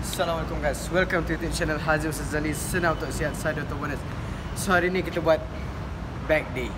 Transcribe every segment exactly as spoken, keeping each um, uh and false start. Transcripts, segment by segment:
Assalamualaikum guys, welcome to YouTube channel Hazim Sazali. Senang untuk sihat, saya Doktor Bonus. So hari ni kita buat back day.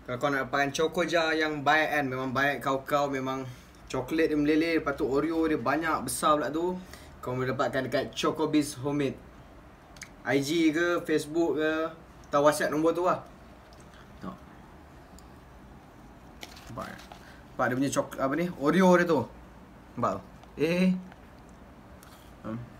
Kalau kau nak dapatkan Choco Jar yang baik kan, memang baik kau-kau, memang coklat dia meleleh, lepas tu Oreo dia banyak besar pula tu. Kau boleh dapatkan dekat Choco Biz Homemade. I G ke, Facebook ke, atau WhatsApp nombor tu lah. Tengok. Nampak kan? Nampak dia punya coklat apa ni? Oreo dia tu. Nampak tu? Eh. Hmm.